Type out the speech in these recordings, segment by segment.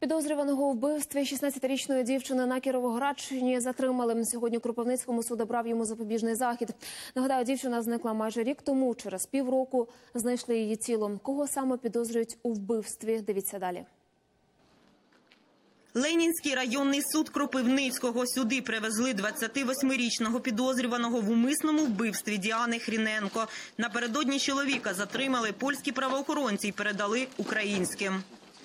Підозрюваного у вбивстві 16-річної дівчини на Кіровоградщині затримали. Сьогодні у Кропивницькому суд обрав йому запобіжний захід. Нагадаю, дівчина зникла майже рік тому. Через півроку знайшли її тіло. Кого саме підозрюють у вбивстві? Дивіться далі. Ленінський районний суд Кропивницького. Сюди привезли 28-річного підозрюваного в умисному вбивстві Діани Хріненко. Напередодні чоловіка затримали польські правоохоронці і передали українським.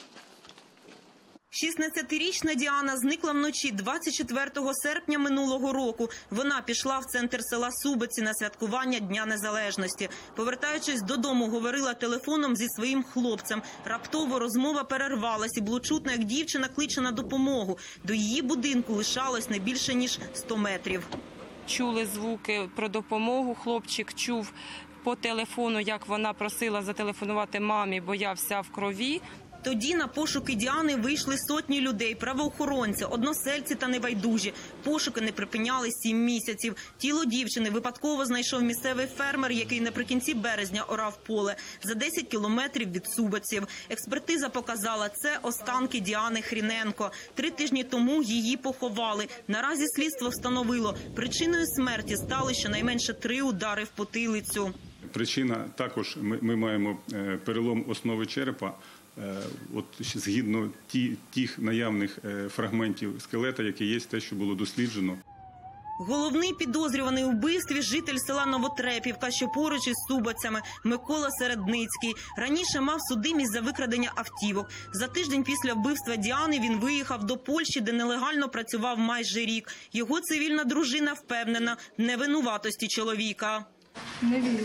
16-річна Діана зникла вночі 24 серпня минулого року. Вона пішла в центр села Субиці на святкування Дня Незалежності. Повертаючись додому, говорила телефоном зі своїм хлопцем. Раптово розмова перервалась і було чутно, як дівчина кличе на допомогу. До її будинку лишалось не більше, ніж 100 метрів. Чули звуки про допомогу. Хлопчик чув по телефону, як вона просила зателефонувати мамі, бо я вся в крові. Тоді на пошуки Діани вийшли сотні людей, правоохоронці, односельці та небайдужі. Пошуки не припиняли 7 місяців. Тіло дівчини випадково знайшов місцевий фермер, який наприкінці березня орав поле за 10 кілометрів від Субиців. Експертиза показала, це останки Діани Хріненко. 3 тижні тому її поховали. Наразі слідство встановило, причиною смерті стали щонайменше 3 удари в потилицю. Причина також, ми маємо перелом основи черепа. От згідно тих наявних фрагментів скелета, які є, те, що було досліджено. Головний підозрюваний у вбивстві – житель села Новотрепівка, що поруч із Субицями, Микола Середницький. Раніше мав судимість за викрадення автівок. За тиждень після вбивства Діани він виїхав до Польщі, де нелегально працював майже рік. Його цивільна дружина впевнена в невинуватості чоловіка. Не вірив.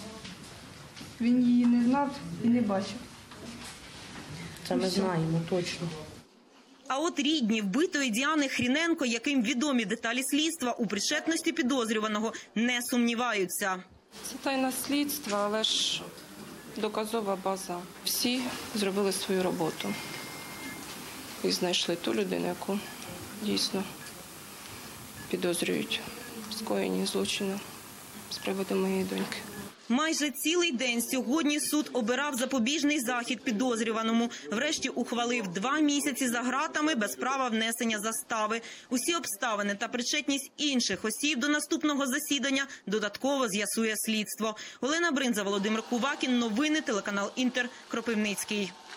Він її не знав і не бачив. Це ми знаємо точно. А от рідні вбитої Діани Хріненко, яким відомі деталі слідства, у причетності підозрюваного не сумніваються. Це тайна слідства, але ж доказова база. Всі зробили свою роботу і знайшли ту людину, яку дійсно підозрюють в скоєнні злочину з приводу моєї доньки. Майже цілий день сьогодні суд обирав запобіжний захід підозрюваному. Врешті ухвалив 2 місяці за ґратами без права внесення застави. Усі обставини та причетність інших осіб до наступного засідання додатково з'ясує слідство. Олена Бринза, Володимир Кувакін. Новини, телеканал Інтер, Кропивницький.